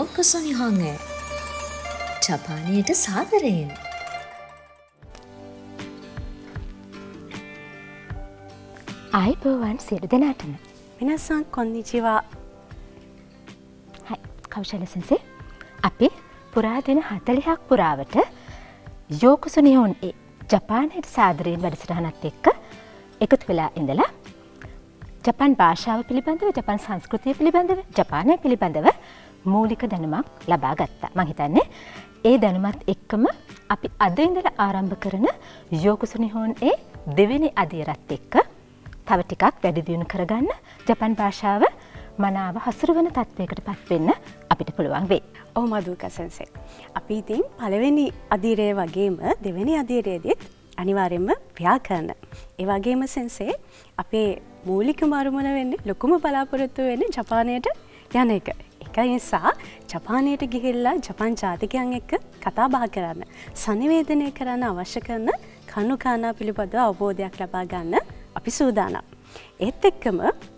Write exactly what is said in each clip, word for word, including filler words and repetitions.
යෝකසු නිහොන්へජපානයට සාදරයෙන්. ආයිබෝවන් සියලු දෙනාටම. මිනස්සන් කොන්නිචිවා. හයි කෞශල සෙන්සේ. අපි පුරා දින හතළිහක් පුරාවට යෝකසු නිහොන් ඒ ජපානයට සාදරයෙන් වැඩසටහනත් එක්ක එකතු වෙලා ඉඳලා ජපාන් භාෂාව පිළිබඳව, ජපාන් සංස්කෘතිය පිළිබඳව, ජපානය පිළිබඳව මූලික දැනුමක් ලබා ගත්තා. මම හිතන්නේ ඒ දැනුමත් එක්කම අපි අද ඉඳලා ආරම්භ කරන යෝකසු නිහොන් ඒ දෙවෙනි අදියරත් එක්ක තව ටිකක් වැඩි දියුණු කරගන්න ජපාන් භාෂාව මනාව හසුරුවන තත්වයකට පත් වෙන්න අපිට පුළුවන් වෙයි. ඔව් මදුකා සෙන්සේ. අපි ඉතින් පළවෙනි අදියරේ වගේම දෙවෙනි අදියරේදීත් අනිවාර්යයෙන්ම ව්‍යාකරණ. ඒ වගේම සෙන්සේ අපේ මූලිකම අරමුණ වෙන්නේ ලොකුම බලාපොරොත්තු වෙන්නේ ජපානයට යන එක. ඒක නිසා ජපානයට ගිහිල්ලා ජපාන් ජාතිකයන් එක්ක කතා බහ කරන්න, සංනිවේදනය කරන්න අවශ්‍ය කරන කණු කානා පිළිබඳව අවබෝධයක් ලබා ගන්න අපි සූදානම්. ඒත් එක්කම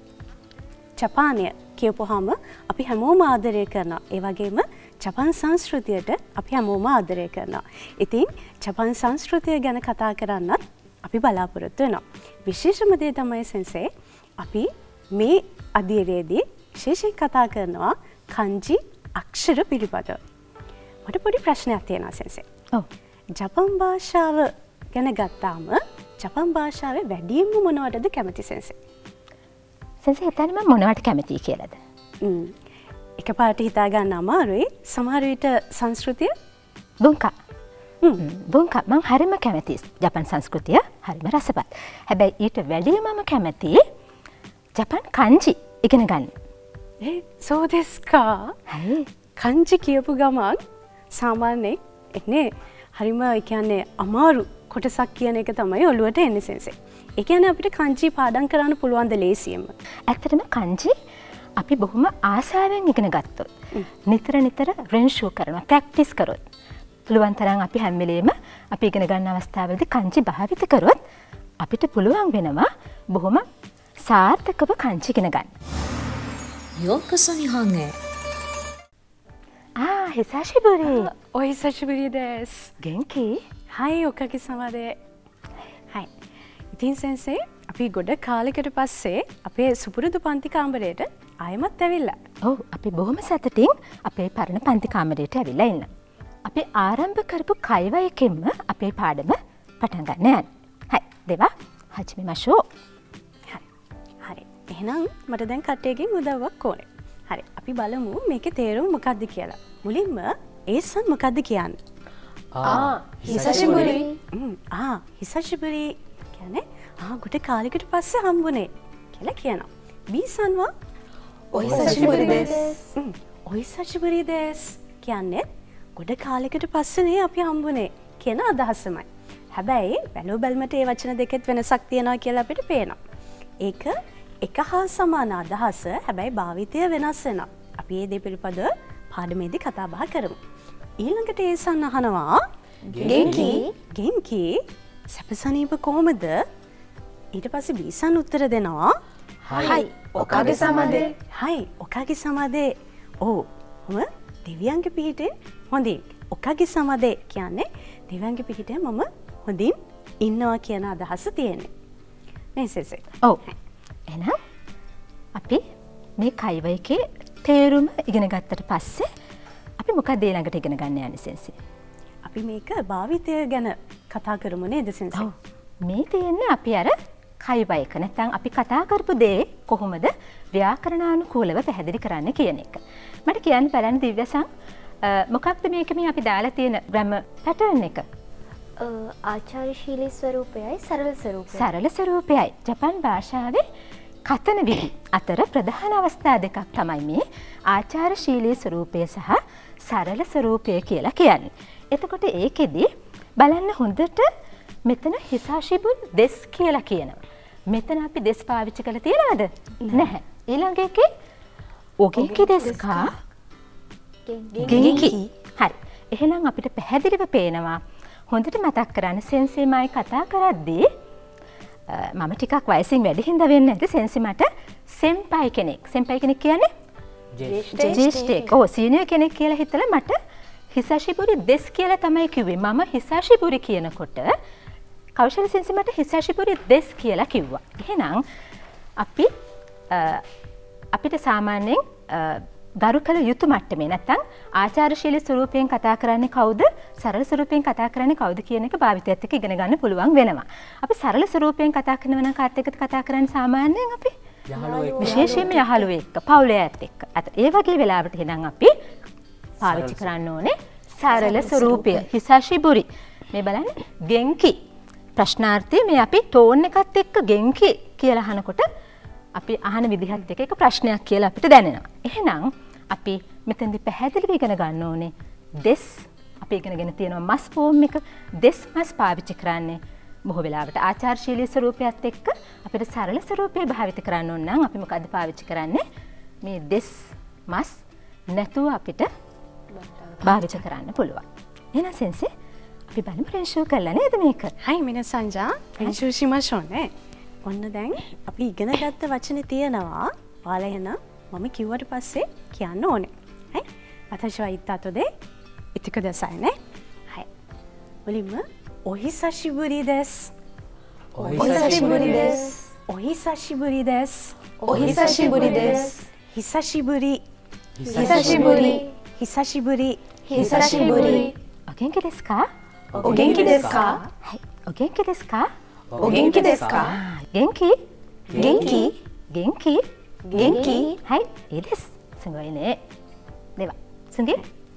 ජපානය කියපුවාම අපි හැමෝම ආදරය කරනවා. ඒ වගේම ජපාන් සංස්කෘතියට අපි හැමෝම ආදරය කරනවා. ඉතින් ජපාන් සංස්කෘතිය ගැන කතා කරන්නත් අපි බලාපොරොත්තු වෙනවා. විශේෂම දේ තමයි සෙන්සේ අපි මේ අදියරේදී විශේෂයෙන් කතා කරනවා කන්ජි අක්ෂර පිළිබඳව. මට පොඩි ප්‍රශ්නයක් තියෙනවා සෙන්සේ. ඔව්. ජපාන් භාෂාව ගැන ගත්තාම ජපාන් භාෂාවේ වැඩියෙන්ම මොනවටද කැමති සෙන්සේ? සෙන්සේ හිතන්නේ මම මොනවට කැමතියි කියලාද? හ්ම්. එකපාරට හිතා ගන්න අමාරුයි. සමහර විට සංස්කෘතිය දුන්කා. දුන්කා මම හරිම කැමතියි. ජපාන් සංස්කෘතිය හරිම රසවත්. හැබැයි ඊට වැඩිය මම කැමතියි ජපාන් කන්ජි ඉගෙන ගන්න. ඒ සෝ දෙස්කා. හයි. කන්ජි කියපු ගමන් සාමාන්‍යයෙන් එන්නේ හරිම ඒ කියන්නේ අමාරු කොටසක් කියන එක තමයි ඔළුවට එන්නේ සෙන්සේ. ඒ කියන්නේ අපිට කන්ජි පාඩම් කරන්න පුළුවන් ද ලේසියෙන්ම. ඇත්තටම කන්ජි අපි බොහොම ආසාවෙන් ඉගෙන ගත්තොත් නිතර නිතර රෙන්ෂු කරනවා, ප්‍රැක්ටිස් කරොත් පුළුවන් තරම් අපි හැම වෙලේම අපි ඉගෙන ගන්න අවස්ථාවලදී කන්ජි භාවිත කරොත් අපිට පුළුවන් වෙනවා බොහොම සාර්ථකව කන්ජි ඉගෙන ගන්න. යෝකසු නිහොන්へ. ආ හිසාෂිබුරි. ඔය හිසාෂිබුරි දෙස්. ගෙන්කි. හයි ඔකගේ සමදේ. හයි. ඉතින් සෙන්සේ අපි ගොඩ කාලෙකට පස්සේ අපේ සුපුරුදු පන්ති කාමරයට ආයෙමත් ඇවිල්ලා. ඔව් අපි බොහොම සතුටින් අපේ පරණ පන්ති කාමරයට ඇවිල්ලා ඉන්න. අපි ආරම්භ කරපු කයිවයකින්ම අපේ පාඩම පටන් ගන්න යන්න. හයි දෙවා හජිමි මෂෝ. හරි. හරි. එහෙනම් මට දැන් කට්ටියකින් උදව්වක් ඕනේ. හරි. අපි බලමු මේකේ තේරුම මොකක්ද කියලා. මුලින්ම ඒසන් මොකක්ද කියන්නේ? ආ හිසාෂිබුරි. ආ හිසාෂිබුරි කියන්නේ ආ ගොඩ කාලෙකට පස්සේ හම්බුනේ කියලා කියනවා. බීසන් වා ඔහිසාෂිබුරි දෙස්. ඔහිසාෂිබුරි දෙස් කියන්නේ ගොඩ කාලෙකට පස්සේනේ අපි හම්බුනේ කියන අදහසමයි. හැබැයි බැලු බැලමට මේ වචන දෙකෙත් වෙනසක් තියෙනවා කියලා අපිට පේනවා. ඒක එක හා සමාන අදහස හැබැයි භාවිතය වෙනස් වෙනවා. අපි මේ දේ පිළිපද පාඩමේදී කතා බහ කරමු. ඊළඟට ඒසන් අහනවා ගෙන්කි ගෙන්කි සැපසනීප කොහමද? ඊට පස්සේ බීසන් උත්තර දෙනවා හයි ඔකාගේ සමදේ. හයි ඔකාගේ සමදේ. ඔව් මම දෙවියන්ගේ පිහිටෙන් හොඳින්. ඔකාගේ සමදේ කියන්නේ දෙවියන්ගේ පිහිටෙන් මම හොඳින් ඉන්නවා කියන අදහස තියෙන්නේ. නේ සෙසේ. ඔව්. එහෙනම් අපි මේ කයිවයකේ තේරුම ඉගෙන ගත්තට පස්සේ අපි මොකක්ද ඊළඟට ඉගෙන ගන්න යන්නේ සෙන්සේ? අපි මේක භාවිතය ගැන කතා කරමු නේද සෙන්සේ? ඔව්. මේ තියෙන්නේ අපි අර කයිවයක නැත්නම් අපි කතා කරපු දේ කොහොමද ව්‍යාකරණානුකූලව පැහැදිලි කරන්න කියන එක. මට කියන්න බලන්න දිව්‍යසං මොකක්ද මේක මේ අපි දාලා තියෙන ග්‍රැමර් පැටර්න් එක? ආචාරශීලී ස්වරූපයයි සරල ස්වරූපයයි. සරල ස්වරූපයයි. ජපාන් භාෂාවේ කතන විදි අතර ප්‍රධාන අවස්ථා දෙකක් තමයි මේ ආචාරශීලී ස්වරූපය සහ සරල ස්වරූපය කියලා කියන්නේ. එතකොට ඒකෙදි බලන්න හොඳට මෙතන හිසාෂිබුන් දෙස් කියලා කියනවා. මෙතන අපි දෙස් පාවිච්චි කරලා තියෙනවද? නැහැ. ඊළඟ එකේ ඔගෙන්කි දෙස්කා ගෙන්කි. හරි. එහෙනම් අපිට පැහැදිලිව පේනවා හොඳට මතක් කරන්න සෙන්සේමයි කතා කරද්දී මම ටිකක් වයසින් වැඩි හින්දා වෙන්නේ නැති සෙන්සි මට සෙම්පයි කෙනෙක්. සෙම්පයි කෙනෙක් කියන්නේ ජේෂ්ඨයෙක්. ඔව් සීනියර් කෙනෙක් කියලා හිතලා මට හිසාෂිබුරි දෙස් කියලා තමයි කිව්වේ. මම හිසාෂිබුරි කියනකොට කෞශල සෙන්සි මට හිසාෂිබුරි දෙස් කියලා කිව්වා. එහෙනම් අපි අපිට සාමාන්‍යයෙන් ගරු කළ යුතු මට්ටමේ නැත්තම් ආචාරශීලී ස්වරූපයෙන් කතා කරන්නේ කවුද සරල ස්වරූපයෙන් කතා කරන්නේ කවුද කියන එක භාවිතයත් එක්ක ඉගෙන ගන්න පුළුවන් වෙනවා. අපි සරල ස්වරූපයෙන් කතා කරනවා නම් කාත් එක්කද කතා කරන්නේ සාමාන්‍යයෙන් අපි යහළුවෙක් විශේෂයෙන්ම යහළුවෙක් එක්ක පවුලයත් එක්ක. අත ඒ වගේ වෙලාවට එහෙනම් අපි පාවිච්චි කරන්න ඕනේ සරල ස්වරූපය හිසාෂිබුරි. මේ බලන්න ගෙන්කි ප්‍රශ්නාර්ථය මේ අපි ටෝන් එකත් එක්ක ගෙන්කි කියලා අහනකොට අපි අහන විදිහත් එක්ක එක ප්‍රශ්නයක් කියලා අපිට දැනෙනවා. එහෙනම් අපි මෙතෙන්දි පැහැදිලිව ඉගෙන ගන්න ඕනේ දෙස් අපි ඉගෙනගෙන තියෙනවා මස් ෆෝම් එක දෙස් මස් පාවිච්චි කරන්නේ බොහෝ වෙලාවට ආචාරශීලී ස්වරූපයත් එක්ක අපිට සරල ස්වරූපය භාවිත කරන්න ඕන නම් අපි මොකද්ද පාවිච්චි කරන්නේ මේ දෙස් මස් නැතුව අපිට භාවිත කරන්න පුළුවන්. එහෙනම් සෙන්සි අපි බලමු රෙන්ෂෝ කරලා නේද මේක? හයි මිනසංජා රෙන්ෂෝ ශිමෂෝනේ. ඔන්න දැන් අපි ඉගෙන ගත්ත වචනේ තියෙනවා. ඔයාලා එහෙනම් මම කිව්වට පස්සේ කියන්න ඕනේ. හයි. වතෂෝ ඉත්තතෝ දෙ ඉතික දසයිනේ. හයි. මුලින්ම ඔහිසාෂිබුරි දෙස්. ඔහිසාෂිබුරි දෙස්. ඔහිසාෂිබුරි දෙස්. ඔහිසාෂිබුරි දෙස්. හිසාෂිබුරි. හිසාෂිබුරි. හිසාෂිබුරි. හිසාෂිබුරි. ඔගෙන්කි දෙස් කා? ඔගෙන්කි දෙස් කා? හයි. ඔගෙන්කි දෙස් කා? ඔගෙන්කි දෙස් කා? ගෙන්කි? ගෙන්කි? ගෙන්කි? ගෙන්කි? හයි. ඒ දෙස්. සුංගොයිනේ. දෙවා. සුංගේ?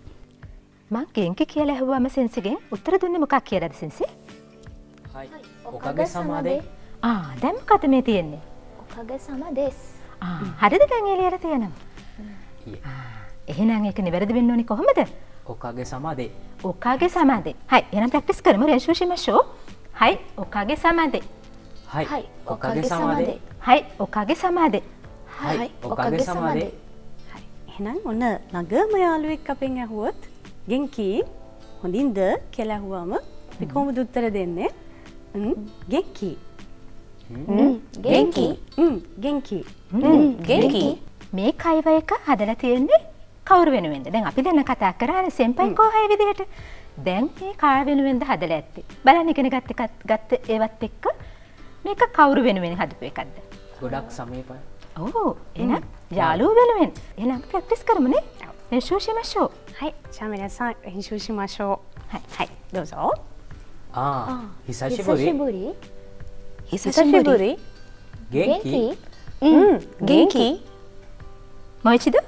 මං ගෙන්කි කියලා ඇහුවම සෙන්සිගෙන් උත්තර දුන්නේ මොකක් කියලාද සෙන්සි? හයි. ඔකගේ සමාදේ. ආ දැන් මොකද මේ තියෙන්නේ? ඔකගේ සමදෙස්. ආ හරිද දැන් ඒ ලියලා තියෙනවා? ආ එහෙනම් ඒක නිවැරදි වෙන්න ඕනේ කොහොමද? ඔකගේ සමාදේ. ඔකාගේ සමාදේ. හයි එහෙනම් ප්‍රැක්ටිස් කරමු රේෂෝ ශිමෂෝ. හයි ඔකාගේ සමාදේ. හයි. ඔකගේ සමාදේ. හයි ඔකාගේ සමාදේ. හයි. ඔකගේ සමාදේ. එහෙනම් ඔන්න නගම යාළුවෙක් අපෙන් ඇහුවොත් ගෙන්කි හොඳින්ද කියලා ඇහුවම අපි කොහොමද උත්තර දෙන්නේ? ගෙන්කි. ගෙන්කි? ගෙන්කි. ගෙන්කි? මේ කයිව එක හදලා තියෙන්නේ කවුරු වෙනුවෙන්ද? දැන් අපි දැන් කතා කරානේ සෙම්පයි කෝහයි විදිහට. දැන් මේ කාය වෙනුවෙන්ද හදලා ඇත්තේ. බලන්න ඉගෙන ගත්ත එකත් ගත්ත ඒවත් එක්ක මේක කවුරු වෙනුවෙන් හදපු එකක්ද? ගොඩක් සමීපයි. ඔව් එහෙනම් යාළුවෝ වෙනුවෙන්. එහෙනම් ප්‍රැක්ටිස් කරමුනේ. රෙන්ෂෝ ශිමෂෝ. හයි. ශාමිනසන් රෙන්ෂෝ ශිමෂෝ. හයි. හයි. දොසෝ. ආ හිසාෂිබුරි. හිසාෂිබුරි. ගෙන්කි. ගෙන්කි? මොයිචිද?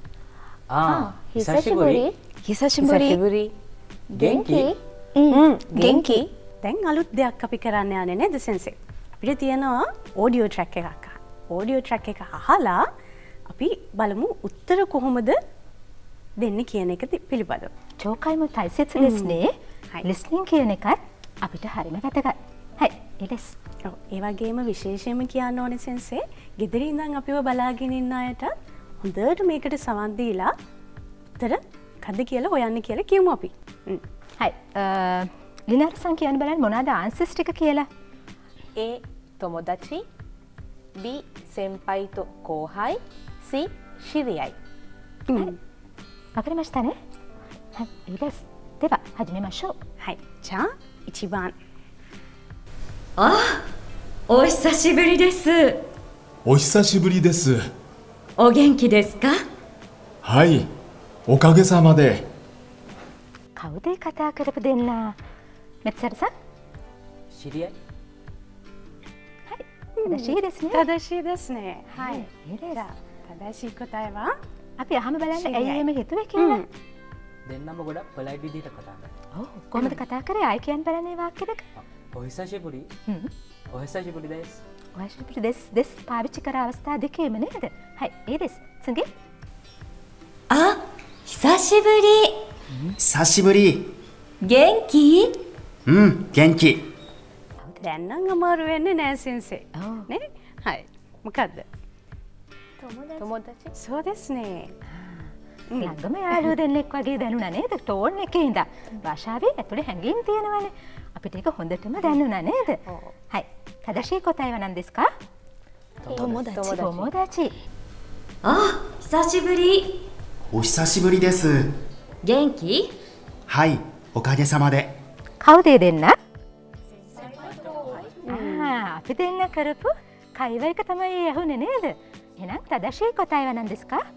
ආ හිසාෂිබුරි. හිසාෂිබුරි. ගෙන්කි. ගෙන්කි? දැන් අලුත් දෙයක් අපි කරන්න යන්නේ නේද සෙන්සි? අපිට තියෙනවා ඔඩියෝ ට්‍රැක් එකක්. ඔඩියෝ ට්‍රැක් එක අහලා අපි බලමු උත්තර කොහොමද දෙන්නේ කියන එක පිළිබඳව. චෝකයිම තයිසෙත් දෙස්නේ ලිස්නින් කියන එකත් අපිට හරිම වැදගත්. හයි එලස්. ඔව් ඒ වගේම විශේෂයෙන්ම කියන්න ඕනේ සෙන්සේ ගෙදර ඉඳන් අපිව බලාගෙන ඉන්න අයට හොඳට මේකට සවන් දීලා උත්තර කද්ද කියලා හොයන්න කියලා කියමු අපි. හයි ලිනාරසන් කියන්න බලන්න මොනවාද ආන්සර්ස් ටික කියලා. A tomodachi, B senpai to kohai, C shiriai. わかりましたね。はい、いいです。では始めましょう。 はい、じゃあ一番。 あ、お久しぶりです。 お久しぶりです。 お元気ですか？ はい、おかげさまで。 කවුද කතා කරපු දෙන්නා? මෙත්සරさん? ශිරියයි. 正しいですね。 正しいですね。 はい。いいです。 正しい答えは අපි අහම බලන්න ඇයි එහෙම හිතුවේ කියලා. දෙන්නම ගොඩක් පොලයිට් විදිහට කතා කරා. ඔව් කොහොමද කතා කරේ? ආයි කියන්න බලන්නේ වාක්‍ය දෙක. ඔහිසාෂිබුරි. හ්ම්. ඔහිසාෂිබුරි දෙස්. ඔහිසාෂිබුරි දෙස් දෙස් පාවිච්චි කර අවස්ථා දෙකේම නේද?はい、いいです。次。 あ、久しぶり。 久しぶり。 元気？ うん、元気。 දැන් නම් අමාරු වෙන්නේ නෑ සෙන්සේ. නේ?はい。මොකද්ද? tomodachi. そうですね. ළඟම යාළුවෝ දෙන්නෙක් වගේ දැනුණා නේද? ටෝන් එකේ ඉඳන්. භාෂාවේ ඇතුලේ හැංගීම් තියෙනවනේ. අපිට ඒක හොඳටම දැනුණා නේද?はい。正しい答えは何ですか? 友達。 友達。 あ、 久しぶり。 お久しぶりです。 元気？ はい、おかげさまで。 කවුද ඒ දෙන්න? ආ අපි දෙන්න කරපු කයිවයක තමයි ඇහුනේ නේද? එහෙනම් තදශී කොටායවなんですか?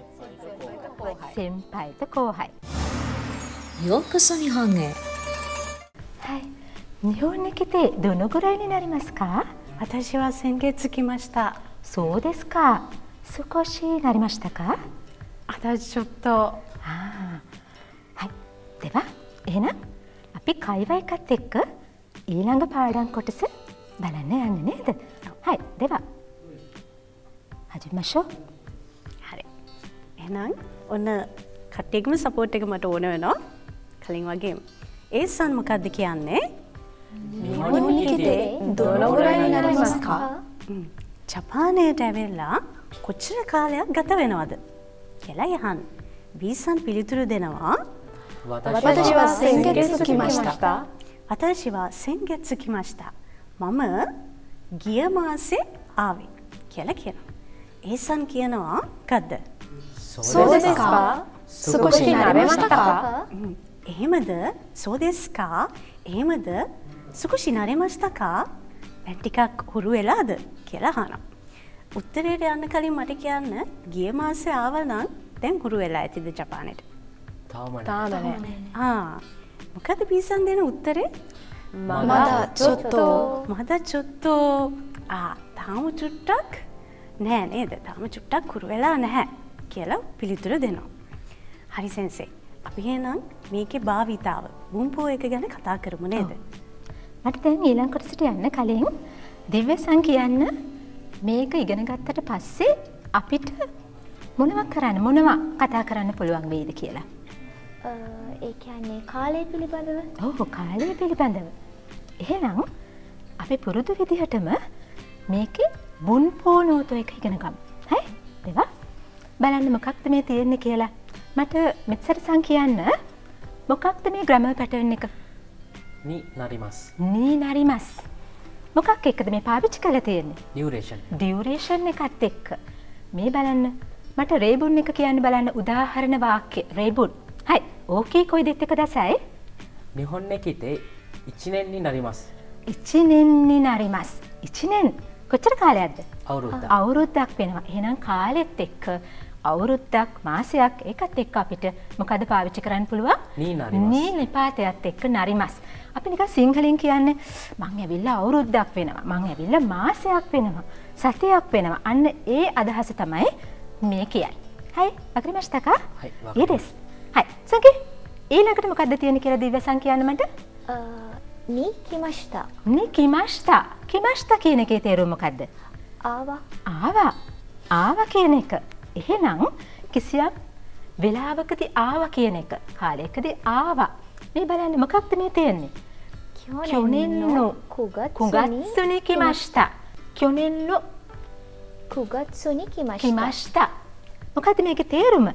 先輩と後輩。 ようこそ日本へ。 はい。日本に来てどのぐらいになりますか？ 私は先月来ました。 そうですか。少しなりましたか？ 私ちょっと。 ああ。はい。では、එහෙනම් අපි කයිවයකත් එක්ක ඊළඟ පාඩම් කොටස බලන්න යන්නේ නේද?はい。では始めましょう。 හරි. එහෙනම් ඔන්න කට්ටියකම සපෝට් එක මට ඕන වෙනවා. කලින් වගේම. ඒ සන් මොකද්ද කියන්නේ? 日本に来てどのぐらいになりますか? ජපානයට ඇවිල්ලා කොච්චර කාලයක් ගත වෙනවද කියලා යහන්. Bさん පිළිතුරු දෙනවා. 私は先月来ました。 私は先月来ました。මම ගිය මාසේ ආවේ කියලා කියනවා. Aさん කියනවා මොකද්ද? そうですか? 少し慣れましたか? එහෙමද? そうですか? එහෙමද? 少し慣れましたか? දැන් ටිකක් හුරු වෙලාද කියලා අහනවා. උත්තරයට යන්න කලින් මට කියන්න ගිය මාසේ ආවා නම් දැන් හුරු වෙලා ඇතිද ජපානයට? තාම තාම නෑ. ආ මොකද Bさん දෙන උත්තරේ? まだちょっと。 まだちょっと。ආ තාම චුට්ටක් නෑ නේද? තාම චුට්ටක් හුරු වෙලා නැහැ කියලා පිළිතුරු දෙනවා. හරි සෙන්සේ. අපි එහෙනම් මේකේ භාවිතාව බුම්පෝ එක ගැන කතා කරමු නේද? මට දැන් ඊළඟ කොටසට යන්න කලින් දිව්‍යසං කියන්න මේක ඉගෙන ගත්තට පස්සේ අපිට මොනවා කරන්න මොනවා කතා කරන්න පුළුවන් වෙයිද කියලා. ඒ කියන්නේ කාලය පිළිබඳව. ඔව් කාලය පිළිබඳව. එහෙනම් අපි පුරුදු විදිහටම මේකේ බුන්පෝ නෝතෝ එක ඉගෙන ගමු. හරි? දෙවා බලන්න මොකක්ද මේ තියෙන්නේ කියලා. මට මෙච්චර සං කියන්න මොකක්ද මේ ග්‍රැමර් පැටර්න් එක? になりますになります මොකක් එක්කද මේ පාවිච්චි කරලා තියෙන්නේ? ඩියුරේෂන් ඩියුරේෂන් එකත් එක්ක මේ බලන්න මට රේබුන් එක කියන්න බලන්න උදාහරණ වාක්‍ය රේබුන්. හයි ඕකේ කොයි දෙත් එක දසයි? 日本に来ていちねんになりますいちねんになります いちねんකොච්චර කාලයක්ද? අවුරුද්දක් අවුරුද්දක් වෙනවා. එහෙනම් කාලෙත් එක්ක අවුරුද්දක් මාසයක් ඒකත් එක්ක අපිට මොකද පාවිච්චි කරන්න පුළුවන්? නී නරිමස්. නී නිපාතයත් එක්ක නරිමස්. අපි නිකන් සිංහලෙන් කියන්නේ මං ඇවිල්ලා අවුරුද්දක් වෙනවා. මං ඇවිල්ලා මාසයක් වෙනවා. සතියක් වෙනවා. අන්න ඒ අදහස තමයි මේ කියන්නේ. හයි වගරිමස්ටක? හයි ඒ දෙස්. හයි සංකේ ඊළඟට මොකද්ද තියෙන්නේ කියලා දිව්‍යසං කියන්න මට? に来ました。 නී කිමෂ්ටා. කිමෂ්ටා කියන එකේ තේරුම මොකද්ද? ආවා. ආවා. ආවා කියන එක. එහෙනම් කිසියම් වෙලාවකදී ආවා කියන එක කාලයකදී ආවා. මේ බලන්න මොකක්ද මේ තියෙන්නේ? 去年の 9月 9月に来ました。去年の 9月に来ました。 来ました。මොකද්ද මේකේ තේරුම?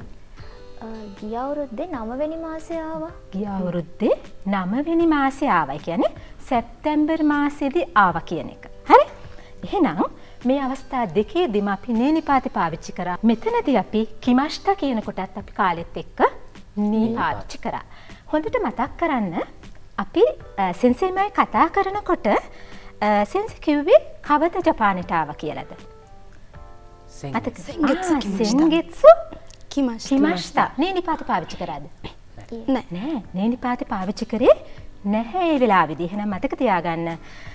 ගිය අවුරුද්දේ නව වෙනි මාසේ ආවා. ගිය අවුරුද්දේ නව වෙනි මාසේ ආවා. ඒ කියන්නේ සැප්තැම්බර් මාසෙදී ආවා කියන එක. හරි? එහෙනම් මේ අවස්ථා දෙකේදීම අපි නීනිපාතේ පාවිච්චි කරා. මෙතනදී අපි කිමෂ්ටා කියන කොටත් අපි කාලෙත් එක්ක නී පාවිච්චි කරා. හොඳට මතක් කරන්න අපි සෙන්සේමයි කතා කරනකොට සෙන්සි කිව්වේ කවද ජපානයට ආවා කියලාද? සෙන්ගෙත්සු. සෙන්ගෙත්සු කිමෂ්ටා. නීනිපාතේ පාවිච්චි කරාද? නෑ. නෑ. නීනිපාතේ පාවිච්චි කරේ නැහැ ඒ වෙලාවේදී. එහෙනම් මතක තියාගන්න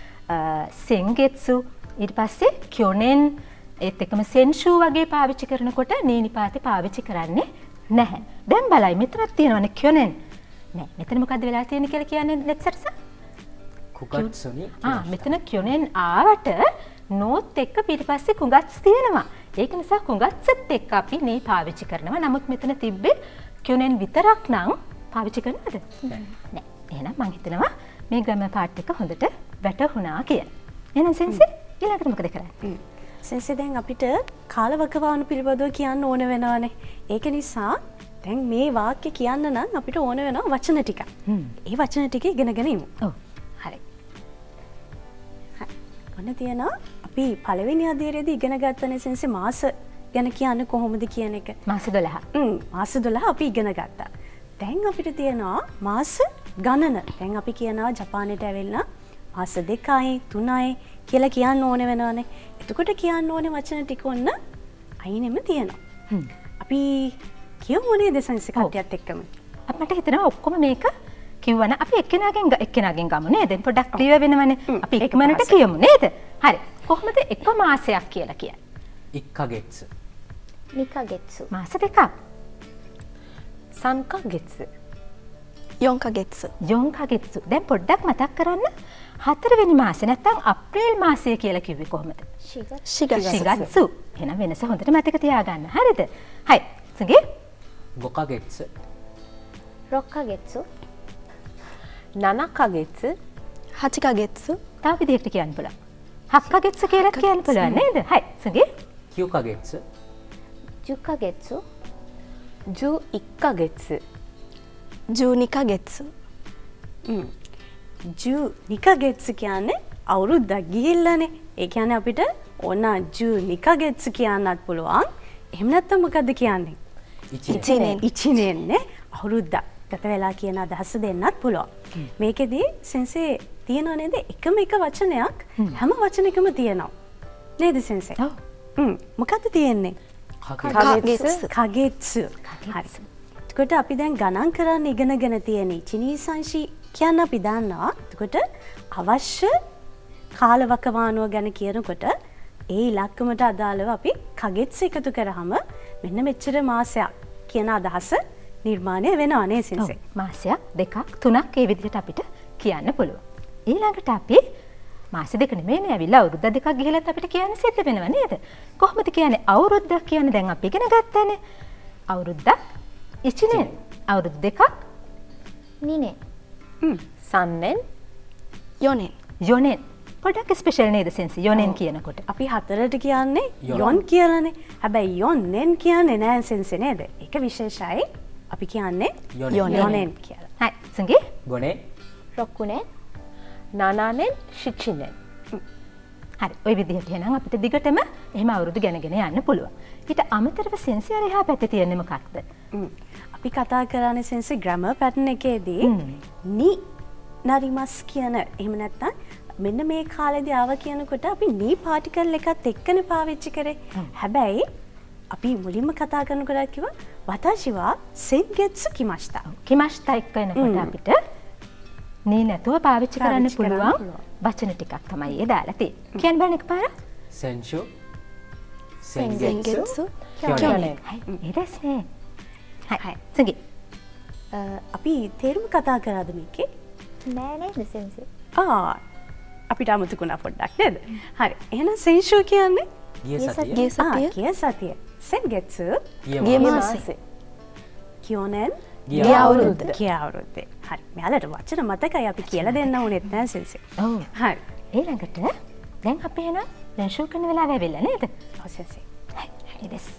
සෙන්ගෙත්සු ඊට පස්සේ කියොනෙන් ඒත් එක්කම සෙන්ෂූ වගේ පාවිච්චි කරනකොට නීනිපාතේ පාවිච්චි කරන්නේ නැහැ. දැන් බලයි මෙතනක් තියෙනවනේ කියොනෙන්. නෑ මෙතන මොකද්ද වෙලා තියෙන්නේ කියලා කියන්නේ ලෙට්සර්සා? කුගත්සුනි. ආ මෙතන කියොනෙන් ආවට නෝත් එක්ක පිටිපස්සේ කුගත්ස් තියෙනවා. ඒක නිසා කුගත්ස්ත් එක්ක අපි නී පාවිච්චි කරනවා. නමුත් මෙතන තිබ්බේ කියොනෙන් විතරක් නම් පාවිච්චි කරනවද? නෑ. එහෙනම් මම හිතනවා මේ ග්‍රැමර් පාර්ට් එක හොඳට වැටහුණා කියලා. එහෙනම් සෙන්සේ ඊළඟට මොකද කරන්නේ? සෙන්සේ දැන් අපිට කාලවකවානු පිළිබඳව කියන්න ඕන වෙනවානේ. ඒක නිසා දැන් මේ වාක්‍ය කියන්න නම් අපිට ඕන වෙනවා වචන ටික. ඒ වචන ටික ඉගෙනගෙන ඉමු. ඔව්. හරි. හරි. ඔන්න තියෙනවා අපි පළවෙනි අධීරයේදී ඉගෙන ගත්තනේ සෙන්සේ මාස ගැන කියන්න කොහොමද කියන එක. මාස දොළහ. හ්ම් මාස දොළහ අපි ඉගෙන ගත්තා. දැන් අපිට තියෙනවා මාස ගණන. දැන් අපි කියනවා ජපානයට ඇවිල්ලා මාස දෙකයි තුනයි කියලා කියන්න ඕනේ වෙනවනේ. එතකොට කියන්න ඕනේ වචන ටික ඔන්න අයිනෙම තියෙනවා. අපි කියමු නේද සංසි කට්ටියත් එක්කම. අපිට හිතෙනවා ඔක්කොම මේක කිව්වන අපි එක්කෙනාගෙන් එක්කෙනාගෙන් ගමු නේද? පොඩ්ඩක් ක්ලියර් වෙනවනේ. අපි එකමනට කියමු නේද? හරි. කොහොමද එක මාසයක් කියලා කියන්නේ? ඉක්කගෙත්ස. නිකගෙත්සු. මාස දෙකක්. සන්කගෙත්ස. යොන්කගෙත්සු. යොන්කගෙත්සු. දැන් පොඩ්ඩක් මතක් කරන්න. හතරවෙනි මාසේ නැත්තම් අප්‍රේල් මාසය කියලා කිව්වේ කොහොමද? ශිගත්සු. එහෙනම් වෙනස හොඳට මතක තියාගන්න. හරිද? හයි. සුගේ? ගොකගෙත්ස. රොක්කගෙත්සු. නනකගෙත්ස. හචිකගෙත්සු. තව විදිහකට කියන්න පුළුවන්. හක්කගෙත්ස කියලා කියන්න පුළුවන් නේද? හයි. සුගේ? කියුකගෙත්ස. ජුක්කගෙත්සු. ජු ඉක්කගෙත්ස. ජූනිකගෙත්සු. ජූ නිකගෙත්ස කියන්නේ අවුරුද්දක් ගිහිල්ලානේ. ඒ කියන්නේ අපිට ඕන ජූ නිකගෙත්ස කියන්නත් පුළුවන්. එහෙම නැත්නම් මොකද්ද කියන්නේ? ඉචිනෙන්. ඉචිනෙන් නේ අවුරුද්දක් ගත වෙලා කියන අදහස දෙන්නත් පුළුවන්. මේකෙදී සෙන්සේ තියෙනව නේද එකම එක වචනයක් හැම වචනයකම තියෙනවා. නේද සෙන්සේ? ඔව්. හ්ම් මොකද්ද තියෙන්නේ? කගෙත්සු. කගෙත්සු. හරි. එතකොට අපි දැන් ගණන් කරන්න ඉගෙනගෙන තියෙන චිනීසංශි කියන්න අපි දන්නවා. එතකොට අවශ්‍ය කාලවකවානුව ගැන කියනකොට ඒ ඉලක්කමට අදාළව අපි කගෙත්ස එකතු කරාම මෙන්න මෙච්චර මාසයක් කියන අදහස නිර්මාණය වෙනවා නේ සෙන්සේ. මාසයක් දෙකක් තුනක් ඒ විදිහට අපිට කියන්න පුළුවන්. ඊළඟට අපි මාස දෙක නෙමෙයිනේ ඇවිල්ලා අවුරුද්ද දෙකක් ගිහලත් අපිට කියන්න සිද්ධ වෙනවා නේද? කොහොමද කියන්නේ අවුරුද්දක් කියන්නේ දැන් අපි ඉගෙන ගත්තානේ. අවුරුද්දක් ඉචිනෙන් අවුරුදු දෙකක් නිනේ. සන්නෙන් යොනෙන්. යොනෙන්. පොඩ්ඩක් ස්පෙෂල් නේද සෙන්සි යොනෙන් කියනකොට. අපි හතරට කියන්නේ යොන් කියලානේ. හැබැයි යොන්නෙන් කියන්නේ නෑ සෙන්සේ නේද? ඒක විශේෂයි. අපි කියන්නේ යොනෙන් කියලා. හයි සුගේ? ගොනේ. රොක්කුනේ. නනානෙන් ශිචිනෙන්. හරි ඔය විදිහට එහෙනම් අපිට දිගටම එහෙම අවුරුදු ගැනගෙන යන්න පුළුවන්. ඊට අමතරව සෙන්සි අර එහා පැත්තේ තියෙන්නේ මොකක්ද? අපි කතා කරන්නේ සෙන්සි ග්‍රැමර් පැටර්න් එකේදී නි නරිමස් කියන එහෙම නැත්නම් මෙන්න මේ කාලේදී ආව කියනකොට අපි නී පාටිකල් එකත් එක්කනේ පාවිච්චි කරේ. හැබැයි අපි මුලින්ම කතා කරනකොට කිව්වා වතාෂිවා සෙන්ගෙත්සු කිමස්තා. කිමස්තා එක්ක එනකොට අපිට නී නැතුව පාවිච්චි කරන්න පුළුවන් වචන ටිකක් තමයි ඒ දාලා තියෙන්නේ. කියන්න බලන්න එකපාර. සෙන්ෂු. සෙන්ගෙත්සු. කියොනෙන්. හරි ඊටස්නේ. හයි. සුගේ. අපි තේරුම කතා කරාද මේකේ? නෑ නේද සෙන්සේ? ආ අපිට අමතකුණා පොඩ්ඩක් නේද? හරි. එහෙනම් සෙන්ෂු කියන්නේ ගිය සතිය. ගිය සතිය. ගිය සතිය. සෙන්ගෙත්සු ගිය මාසේ. කියොනෙන් ගිය අවුරුද්ද. ගිය අවුරුද්දේ. හරි. මෙයාලට වචන මතකයි අපි කියලා දෙන්න ඕනෙත් නෑ සෙන්සේ. ඔව්. හරි. ඊළඟට දැන් අපි එන ලෙන්ෂෝ කරන වෙලාව ඇවිල්ලා නේද? ඔව් සෙන්සේ. හරි දෙස්.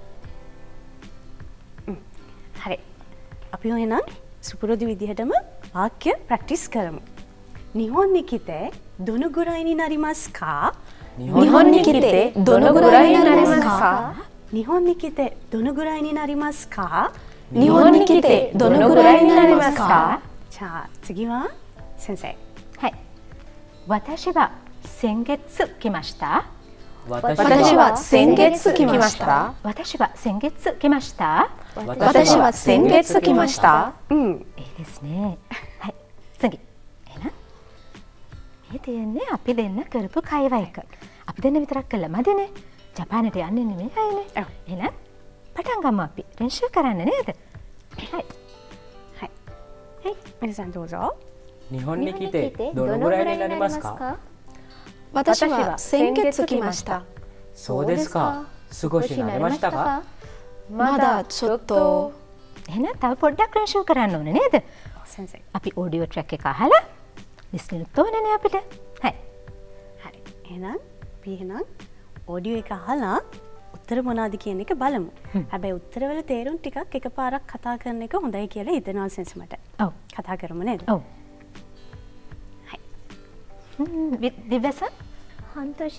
හරි. අපි එහෙනම් සුපුරුදු විදිහටම වාක්‍ය ප්‍රැක්ටිස් කරමු. නිහොන් නිකිතේ දොනුගුරයිනි නරිමස් කා? නිහොන් නිකිතේ දොනුගුරයිනි නරිමස් කා? නිහොන් නිකිතේ දොනුගුරයිනි නරිමස් කා? නිහොන් නිකිතේ දොනුගුරයිනි නරිමස් කා? じゃあ次は先生。 はい。私は先月来ました。 私は先月来ました。 私は先月来ました。 私は先月来ました。 うん。 いいですね。はい。次。එහෙනම් මේ තියන්නේ අපි දෙන්න කරපු කයව එක. අපි දෙන්න විතරක් කළා මදිනේ. ජපානට යන්නේ නෙමෙයි අයනේ. එහෙනම් පටන් ගමු අපි.練習කරන්න නේද? はい。 はい。はい。皆さんどうぞ。 日本に来てどのぐらいになりますか？ 私は先月来ました。 そうですか。少し慣れましたか？ まだちょっと。 එහෙනම් තව පොඩ්ඩක්練習කරන්න ඕනේ නේද? 先生。 අපි ඔඩියෝ ට්‍රැක් එක අහලා ලිස්නිනුත් ඕනේනේ අපිට. හරි. හරි. එහෙනම් අපි එහෙනම් ඔඩියෝ එක අහලා උත්තර මොනවද කියන එක බලමු. හැබැයි උත්තරවල තේරුම් ටිකක් එකපාරක් කතා කරන එක හොඳයි කියලා හිතනවා සෙන්ස් මට. ඔව්. කතා කරමු නේද? ඔව්. හයි. දිව්‍යස? 半年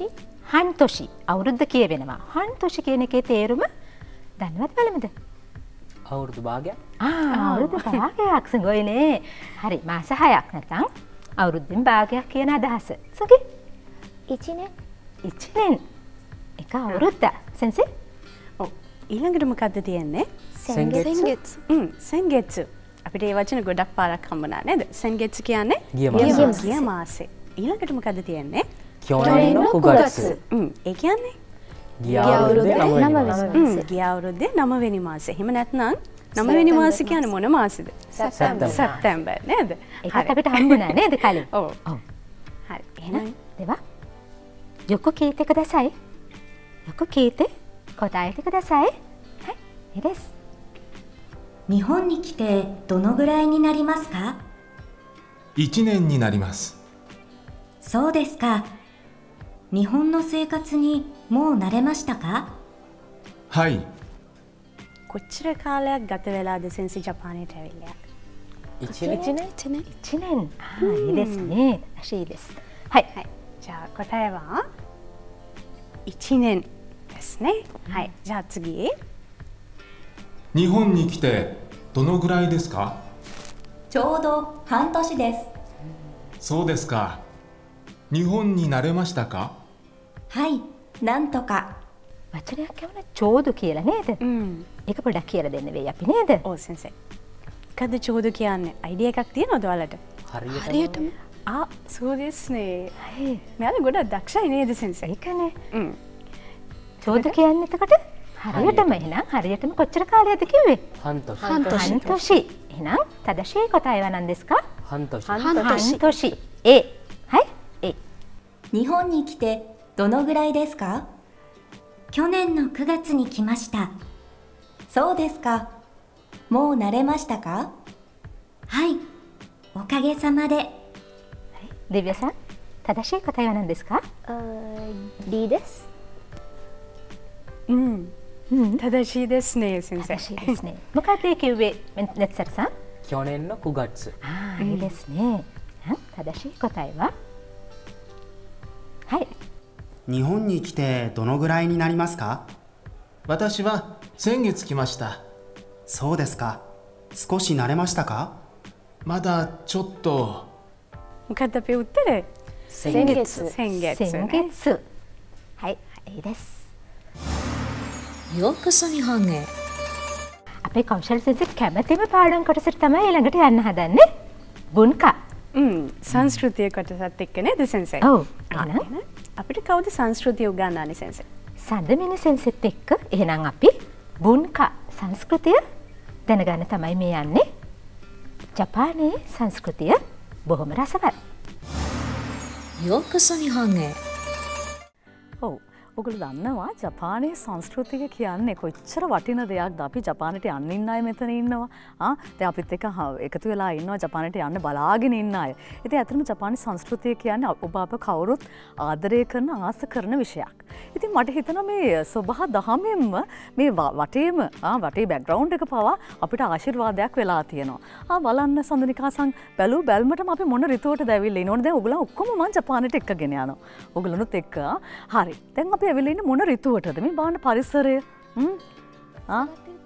හන්තොෂි අවුරුද්ද කියවෙනවා. හන්තොෂි කියන එකේ තේරුම දන්නවද බලමුද? අවුරුදු භාගයක්. ආ අවුරුදු භාගයක් සුගෝයිනේ. හරි මාස හයක් නැත්නම් අවුරුද්දෙන් භාගයක් කියන අදහස. සුගි. ඉචිනෙන් ඉචිනෙන් එක අවුරුද්ද. සෙන්සි? ඔව්. ඊළඟට මොකද්ද තියෙන්නේ? සෙන්ගෙත්සු. හ්ම් සෙන්ගෙත්සු. අපිට ඒ වචන ගොඩක් පාරක් හම්බුණා නේද? සෙන්ගෙත්සු කියන්නේ ගිය මාසේ. ගිය මාසේ. ඊළඟට මොකද්ද තියෙන්නේ? කියොනෙන් no කුගත්සු. හ්ම් ඒ කියන්නේ ගිය අවුරුද්දේ නවවෙනි මාසේ. හ්ම් ගිය අවුරුද්දේ නවවෙනි මාසේ. එහෙම නැත්නම් නවවෙනි මාසේ කියන්නේ මොන මාසෙද? සැප්තැම්බර්. සැප්තැම්බර් නේද? ඒකත් අපිට හම්බුණා නේද කලින්? ඔව්. ඔව්. හරි. එහෙනම් දෙවා. යොකු කීතේ කදසයි? යොකු කීතේ කොටායිතේ කදසයි?はい、いいです。 日本に来てどのぐらいになりますか？ いちねんになります。 そうですか。日本の生活にもう慣れましたか？ はい。 කොච්චර කාලයක් ගත වෙලාද සෙන්සි ජපානයට ඇවිල්ලා? ඉචිනෙන්. ඉචිනෙන්. 一年。ああ、いいですね。らしいです。はい。 はい。じゃあ答えはいちねんですね。はい。じゃあ次。 日本に来てどのぐらいですか？ ちょうど半年です。 そうですか。日本に慣れましたか？ はい、なんとか。 වචනයක් කියවන චෝදු කියලා නේද? ම් ඒක පොඩ්ඩක් කියලා දෙන්න වෙයි අපි නේද? ඔව් සෙන්සයි. කද චෝදු කියන්නේ අයිඩියා එකක් තියෙනවද ඔයාලට? හරියටම. ආそうですね. හේ, මෙයාලා ගොඩක් දක්ෂයි නේද සෙන්සයි? ඒකනේ. ම් චෝදු කියන්නේ එතකොට හරියටම එහෙනම් හරියටම කොච්චර කාලයක්ද කිව්වේ? හන්තොෂි. හන්තොෂි. එහෙනම් තදශී කොටායි වනන්ですか? හන්තොෂි. හන්තොෂි. ඒ.はい? ඒ. 日本に来てどのぐらいですか？去年のくがつに来ました。そうですか。もう慣れましたか？はい、おかげさまで。 දිව්‍යさん正しい答えは何ですか？ D です。 ම් うん、 正しいですね先生。 正しいですね。මොකක්ද ඒ කිව්වේ netserさん？ 去年のくがつ。 ああ、いいですね。正しい答えは？はい。 日本に来てどのぐらいになりますか？ 私は先月来ました。 そうですか。少し慣れましたか？ まだちょっと。 මොකද්ද අපේ උත්තරේ? 先月。 先月。 先月。はい、いいです。 ようこそ日本へ。 අපේ කෞශල් සෙන්සර් කැමැතිම පාඩම් කොටසට තමයි ඊළඟට යන්න හදන්නේ. බුන්කා. ම් සංස්කෘතිය කොටසත් එක්ක නේද සෙන්සයි? ඔව්. එහෙනම් අපිට කවුද සංස්කෘතිය උගන්වන්නේ සෙන්සයි? සඳමිනි සෙන්සෙත් එක්ක එහෙනම් අපි බුන්කා සංස්කෘතිය දැනගන්න තමයි මේ යන්නේ. ජපානයේ සංස්කෘතිය බොහොම රසවත්. ようこそ日本へ。 ඔව් ඔගොල්ලෝ දන්නවා ජපානයේ සංස්කෘතිය කියන්නේ කොච්චර වටින දෙයක්ද? අපි ජපානයට යන්න ඉන්න අය මෙතන ඉන්නවා. ආ දැන් අපිත් එක්ක එකතු වෙලා ඉන්නවා ජපානයට යන්න බලාගෙන ඉන්න අය. ඉතින් ඇත්තටම ජපානයේ සංස්කෘතිය කියන්නේ ඔබ අප කවුරුත් ආදරය කරන ආස කරන විෂයක්. ඉතින් මට හිතෙනවා මේ සබහා දහමෙන්ම මේ වටේම ආ වටේ බෑග්ග්‍රවුන්ඩ් එක පවා අපිට ආශිර්වාදයක් වෙලා තියෙනවා. ආ බලන්න සඳනිකාසන් බැලු බැල්මටම අපි මොන රිතුවටද ඇවිල්ලා ඉනවනේ. දැන් ඔයගොල්ලෝ ඔක්කොම මම ජපානයට එක්කගෙන යනවා. ඔයගොල්ලොනුත් එක්ක හරි. දැන් අපි ඇවිල්ලා ඉන්නේ මොන රිතුවටද? මේ බලන්න පරිසරය. හ්ම්. ආ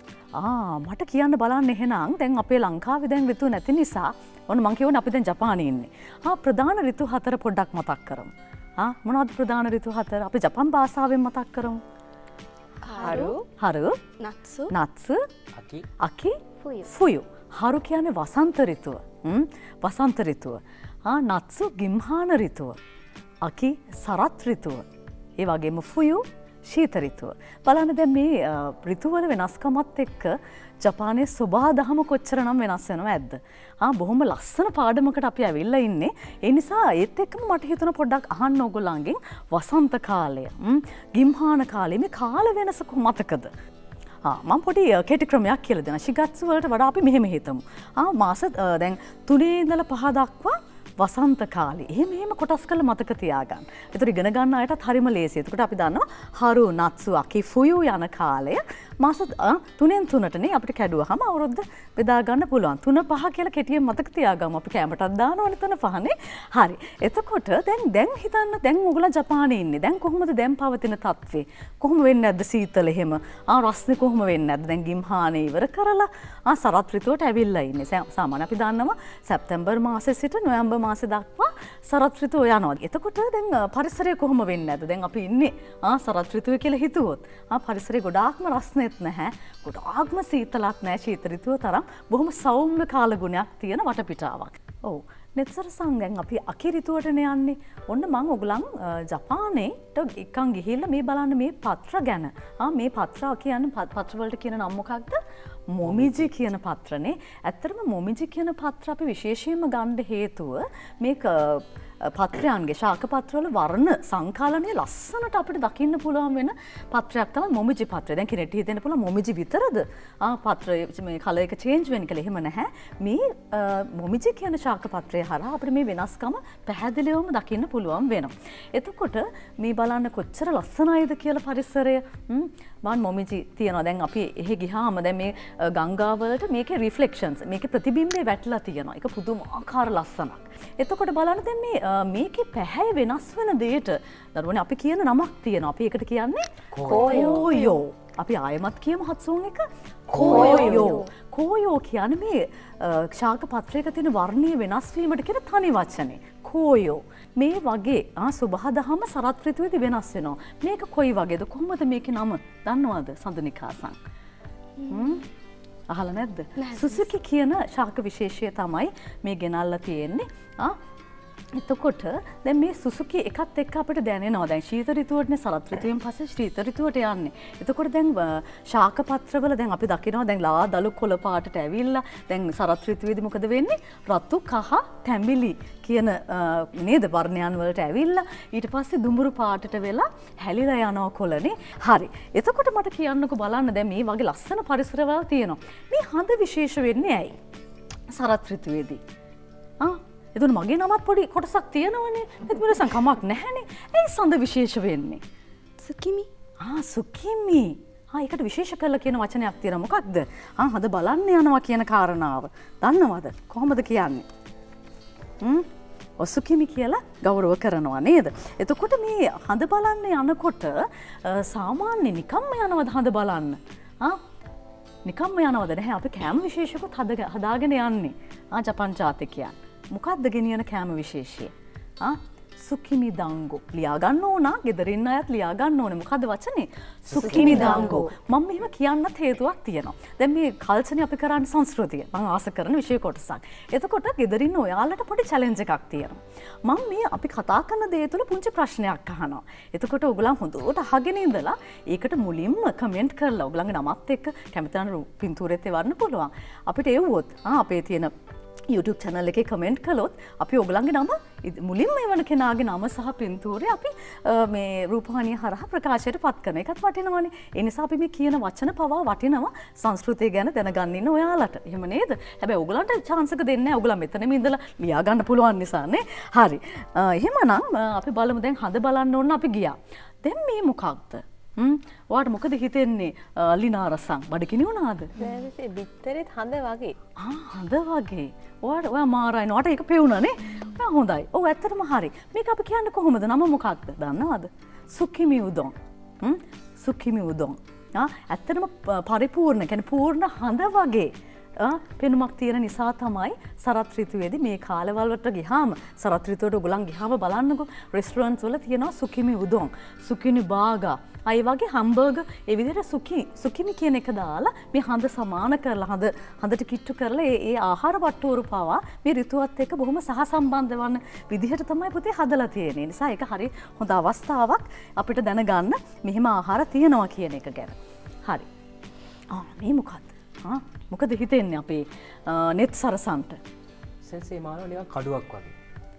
ආ මට කියන්න බලන්න එහෙනම් දැන් අපේ ලංකාවේ දැන් රිතු නැති නිසා ඔන්න මං කියවනේ අපි දැන් ජපානයේ ඉන්නේ. ආ ප්‍රධාන රිතු හතර පොඩ්ඩක් මතක් කරමු. ආ මොනවද ප්‍රධාන රිතු හතර? අපි ජපාන් භාෂාවෙන් මතක් කරමු. හරු, හරු, නත්සු, නත්සු, අකි, අකි, ෆුයු. ෆුයු. හරු කියන්නේ වසන්ත රිතුව. හ්ම් වසන්ත රිතුව. ආ නත්සු ගිම්හාන රිතුව. අකි සරත් රිතුව. ඒ වගේම ෆුයු ශීත රිතුව. බලන්න දැන් මේ රිතුවල වෙනස්කමත් එක්ක ජපානයේ සබහා දහම කොච්චරනම් වෙනස් වෙනව ඇද්ද? ආ බොහොම ලස්සන පාඩමකට අපි ඇවිල්ලා ඉන්නේ. ඒ නිසා ඒත් එක්කම මට හිතුණා පොඩ්ඩක් අහන්න ඕගොල්ලන්ගෙන් වසන්ත කාලය, ගිම්හාන කාලය මේ කාල වෙනස කොහොමදකද? ආ මම පොඩි කෙටි ක්‍රමයක් කියලා දෙනවා. ශිගත්සු වලට වඩා අපි මෙහෙම හිතමු. ආ මාස දැන් තුනේ ඉඳලා පහ දක්වා වසන්ත කාලේ. එහෙම එහෙම කොටස් කරලා මතක තියාගන්න. ඒතර ඉගෙන ගන්න අයටත් හරිම ලේසියි. එතකොට අපි දන්නවා හරු නත්සු අකි ෆුයු යන කාලය මාස තුනෙන් තුනටනේ අපිට කැඩුවහම අවුරුද්ද බෙදා ගන්න පුළුවන්. තුන පහ කියලා කෙටියෙන් මතක තියාගමු. අපි කැමරටත් දානවනේ තුන පහනේ. හරි. එතකොට දැන් දැන් හිතන්න දැන් ඔයගොල්ලෝ ජපානයේ ඉන්නේ. දැන් කොහොමද දැන් පවතින තත්ත්වේ? කොහොම වෙන්නේ නැද්ද සීතල එහෙම? ආ රස්නේ කොහොම වෙන්නේ නැද්ද? දැන් ගිම්හානේ ඉවර කරලා ආ සරත් ඍතුවට ඇවිල්ලා ඉන්නේ. සාමාන්‍ය අපි දන්නවා සැප්තැම්බර් මාසෙ සිට නොවැම්බර් මාසෙ දක්වා සරත් ඍතුව යනවා. එතකොට දැන් පරිසරය කොහොම වෙන්නේ නැද්ද? දැන් අපි ඉන්නේ ආ සරත් ඍතුවේ කියලා හිතුවොත් ආ පරිසරය ගොඩාක්ම රස්නෙත් නැහැ. ගොඩාක්ම සීතලක් නැහැ. ශීත ඍතුව තරම් බොහොම සෞම්‍ය කාල ගුණයක් තියෙන වටපිටාවක්. ඔව්. නෙත්සර සංගම් අපි අකි ඍතුවටනේ යන්නේ. ඔන්න මම ඔයගලන් ජපානේට එකන් ගිහිල්ලා මේ බලන්න මේ පත්‍ර ගැන. ආ මේ පත්‍ර කියන්නේ පත්‍ර වලට කියන නම මොකක්ද? මොමිජි කියන පත්‍රනේ. ඇත්තටම මොමිජි කියන පත්‍ර අපි විශේෂයෙන්ම ගන්න හේතුව මේක පත්‍රයන්ගේ ශාක පත්‍රවල වර්ණ සංකලනය ලස්සනට අපිට දකින්න පුළුවන් වෙන පත්‍රයක් තමයි මොමිජි පත්‍රය. දැන් කෙනෙක්ට හිතෙන්න පුළුවන් මොමිජි විතරද? ආ පත්‍රය මේ කලර් එක චේන්ජ් වෙන කියලා. එහෙම නැහැ. මේ මොමිජි කියන ශාක පත්‍රය හරහා අපිට මේ වෙනස්කම පැහැදිලිවම දකින්න පුළුවන් වෙනවා. එතකොට මේ බලන්න කොච්චර ලස්සනයිද කියලා පරිසරය. මම මොමිජි තියනවා. දැන් අපි එහෙ ගියාම දැන් මේ ගංගා වලට මේකේ රිෆ්ලෙක්ෂන්ස් මේකේ ප්‍රතිබිම්බය වැටලා තියෙනවා. ඒක පුදුමාකාර ලස්සනක්. එතකොට බලන්න දැන් මේ මේකේ පැහැය වෙනස් වෙන දෙයට දරුවනේ අපි කියන නමක් තියෙනවා. අපි ඒකට කියන්නේ කෝයෝ. අපි ආයමත් කියමු හත්සෝන් එක කෝයෝ. කෝයෝ කියන්නේ මේ ශාක පත්‍රයක තියෙන වර්ණීය වෙනස් වීමට කියන තනි වචනේ. කෝයෝ. මේ වගේ ආ සුබහදහම සරත් ඍතුවේදී වෙනස් වෙනවා. මේක කොයි වගේද? කොහොමද මේකේ නම? දන්නවද සඳනිකාසන්? හ්ම් අහලා නැද්ද? සුසුකි කියන ශාක විශේෂය තමයි මේ ගෙනල්ලා තියෙන්නේ. ආ එතකොට දැන් මේ සුසුකි එකත් එක්ක අපිට දැනෙනවා දැන් ශීත ඍතුවටනේ සරත් ඍතුවෙන් පස්සේ ශීත ඍතුවට යන්නේ. එතකොට දැන් ශාක පත්‍රවල දැන් අපි දකිනවා දැන් ලා දලු කොළ පාටට ඇවිල්ලා දැන් සරත් ඍතුවේදී මොකද වෙන්නේ? රතු කහ තැඹිලි කියන නේද වර්ණයන් වලට ඇවිල්ලා ඊට පස්සේ දුඹුරු පාටට වෙලා හැලිලා යනවා කොළනේ. හරි. එතකොට මට කියන්නකෝ බලන්න දැන් මේ වගේ ලස්සන පරිසරවල තියෙනවා. මේ හඳ විශේෂ වෙන්නේ ඇයි? සරත් ඍතුවේදී. ආ එතකොට මගේ නමත් පොඩි කොටසක් තියෙනවනේ. ඒත් මිනිස්සන් කමක් නැහැනේ. ඒ සඳ විශේෂ වෙන්නේ. සුකිමි. ආ සුකිමි. ආ ඒකට විශේෂ කරලා කියන වචනයක් තියෙනවා. මොකක්ද? ආ හඳ බලන්න යනවා කියන කාරණාව. දන්නවද? කොහොමද කියන්නේ? හ්ම් ඔසුකිමි කියලා ගෞරව කරනවා නේද? එතකොට මේ හඳ බලන්න යනකොට සාමාන්‍ය නිකම්ම යනවද හඳ බලන්න? ආ නිකම්ම යනවද නැහැ. අපි කෑම විශේෂකුත් හදාගෙන යන්නේ. ආ ජපන් ජාතිකයන්. මොකක්ද ගෙනියන කෑම විශේෂය? ආ සුකිමි දංගෝ. ලියා ගන්න ඕන. ගෙදරින් අයත් ලියා ගන්න ඕනේ. මොකද්ද වචනේ? සුකිමි දංගෝ. මම මෙහෙම කියන්නත් හේතුවක් තියෙනවා. දැන් මේ කල්චරේ අපි කරන්නේ සංස්කෘතිය. මම ආස කරන විෂය කොටසක්. එතකොට ගෙදරින් ඔයාලට පොඩි චැලෙන්ජ් එකක් තියෙනවා. මම මේ අපි කතා කරන දේ තුළ පුංචි ප්‍රශ්නයක් අහනවා. එතකොට ඔයගොල්ලන් හොඳට අහගෙන ඉඳලා ඒකට මුලින්ම කමෙන්ට් කරලා ඔයගොල්ලන්ගේ නමත් එක්ක කැමති නම් පින්තූරෙත් එවන්න පුළුවන්. අපිට එව්වොත් ආ අපේ තියෙන YouTube channel එකේ කමෙන්ට් කළොත් අපි ඔයගලන්ගේ නම මුලින්ම එවන කෙනාගේ නම සහ පින්තූරය අපි මේ රූපවාහිනිය හරහා ප්‍රකාශයට පත් කරන එකත් වටිනවනේ. ඒ නිසා අපි මේ කියන වචන පවා වටිනවා සංස්කෘතිය ගැන දැනගන්න ඉන්න ඔයාලට. එහෙම නේද? හැබැයි ඔයගලන්ට chance එක දෙන්නේ නැහැ. ඔයගලන් මෙතනම ඉඳලා ලියා ගන්න පුළුවන් නිසානේ. හරි. එහෙමනම් අපි බලමු දැන් හඳ බලන්න ඕන අපි ගියා. දැන් මේ මොකක්ද? හ්ම් ඔයාට මොකද හිතෙන්නේ ලිනාරසන් බඩගිනි වුණාද? නෑ බිත්තරෙත් හඳ වගේ. ආ හඳ වගේ. ඔයාට ඔයා මාරයි නෝට ඒක පෙවුණානේ. ඔයා හොඳයි. ඔව් ඇත්තටම හරි. මේක අපි කියන්නේ කොහොමද? නම මොකක්ද? දන්නවද? සුකිමි උදොන්. හ්ම් සුකිමි උදොන්. ආ ඇත්තටම පරිපූර්ණ කියන්නේ පූර්ණ හඳ වගේ. පෙනුමක් තියෙන නිසා තමයි සරත් ඍතුවේදී මේ කාලවල වලට ගියාම සරත් ඍතුවට ඔයගොල්ලන් ගියාම බලන්නකෝ රෙස්ටුරන්ට්ස් වල තියෙනවා සුකිමි උදොන් සුකිනි බාගා අය වගේ හම්බර්ගර් ඒ විදිහට සුකි සුකිමි කියන එක දාලා මේ හඳ සමාන කරලා හඳ හඳට කිට්ටු කරලා ඒ ඒ ආහාර වට්ටෝරු පවා මේ ඍතුවත් එක්ක බොහොම සහසම්බන්ධ වන විදිහට තමයි පුතේ හදලා තියෙන්නේ. නිසා ඒක හරි හොඳ අවස්ථාවක් අපිට දැනගන්න මෙහෙම ආහාර තියෙනවා කියන එක ගැන. හරි. ආ මේ මොකක්ද? ආ මොකද හිතෙන්නේ අපේ නෙත් සරසන්ට? සෙන්සේ මානව නිකන් කඩුවක් වගේ.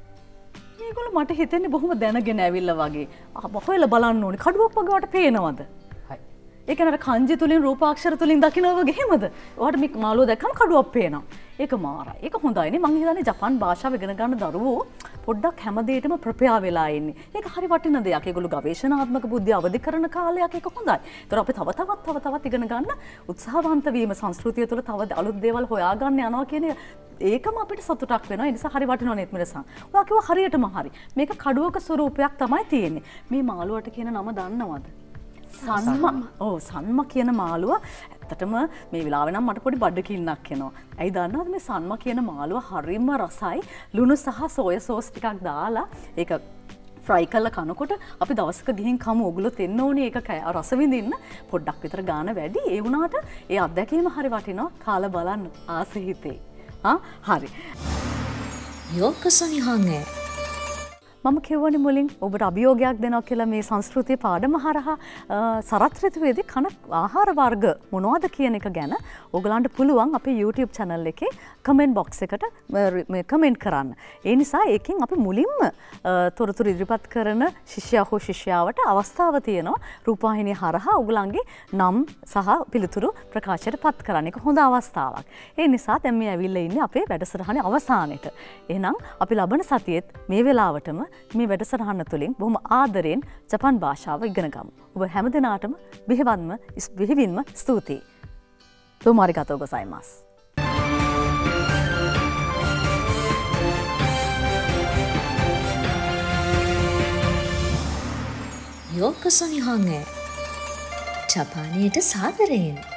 මේගොල්ලෝ මට හිතෙන්නේ බොහොම දැනගෙන ඇවිල්ලා වගේ. අහ හොයලා බලන්න ඕනේ. කඩුවක් වගේ වට පේනවද? හයි. ඒක නර කංජි තුලින් රූපාක්ෂර තුලින් දකිනවා වගේ එහෙමද? ඔයාලට මේ මාළුව දැක්කම කඩුවක් පේනවා. ඒක මාරයි. ඒක හොඳයිනේ. මං හිතන්නේ ජපාන් භාෂාව ඉගෙන ගන්න දරුවෝ පොඩ්ඩක් හැමදේටම ප්‍රපයා වෙලා ඉන්නේ. ඒක හරි වටින දෙයක්. ඒගොල්ලෝ ගවේෂණාත්මක බුද්ධිය අවදි කරන කාලයක් ඒක හොඳයි. ඒතර අපි තව තවත් තව තවත් ඉගෙන ගන්න උත්සාහවන්ත වීම සංස්කෘතිය තුළ තව අලුත් දේවල් හොයාගන්න යනවා කියන ඒකම අපිට සතුටක් වෙනවා. ඒ නිසා හරි වටිනවා නේත් මිරසන්. ඔයා කිව්වා හරියටම හරි. මේක කඩුවක ස්වරූපයක් තමයි තියෙන්නේ. මේ මාළුවට කියන නම දන්නවද? සන්ම. ඔව් සන්ම කියන මාළුව ඇත්තටම මේ වෙලාවේ නම් මට පොඩි බඩකින්නක් එනවා. ඇයි දන්නවද මේ සන්ම කියන මාළුව හරිම රසයි. ලුණු සහ සෝය සෝස් ටිකක් දාලා ඒක ෆ්‍රයි කරලා කනකොට අපි දවසක ගිහින් කමු. ඔයගොල්ලෝ තෙන්න ඕනේ ඒක රස විඳින්න. පොඩ්ඩක් විතර ගාන වැඩි. ඒ වුණාට ඒ අත්දැකීම හරි වටිනවා. කාලා බලන්න ආස හිතේ. ආ හරි. යෝකසෝ නිහොන් ඒ මම කියවනේ මුලින් ඔබට අභියෝගයක් දෙනවා කියලා මේ සංස්කෘතිය පාඩම හරහා සරත් ඍතුවේදී කන ආහාර වර්ග මොනවද කියන එක ගැන ඔයගලන්ට පුළුවන් අපේ YouTube channel එකේ කමෙන්ට් box එකට මේ කමෙන්ට් කරන්න. ඒ නිසා ඒකෙන් අපි මුලින්ම තොරතුරු ඉදිරිපත් කරන ශිෂ්‍යයා හෝ ශිෂ්‍යාවට අවස්ථාව තියෙනවා රූපවාහිනිය හරහා ඔයගලන්ගේ නම් සහ පිළිතුරු ප්‍රකාශයට පත් කරන්න. ඒක හොඳ අවස්ථාවක්. ඒ නිසා දැන් මේ ඇවිල්ලා ඉන්නේ අපේ වැඩසටහනේ අවසානයේට. එහෙනම් අපි ලබන සතියේත් මේ වෙලාවටම මේ වැඩසටහන තුළින් බොහොම ආදරයෙන් ජපාන් භාෂාව ඉගෙන ගමු. ඔබ හැම දිනාටම බෙහෙවන්ම බෙහෙවින්ම ස්තුතියි. දෝමෝ අරිගාතෝ ගොසයිමාස්. යෝකසෝ නිහොන් ඒ ජපානයට සාදරයෙන්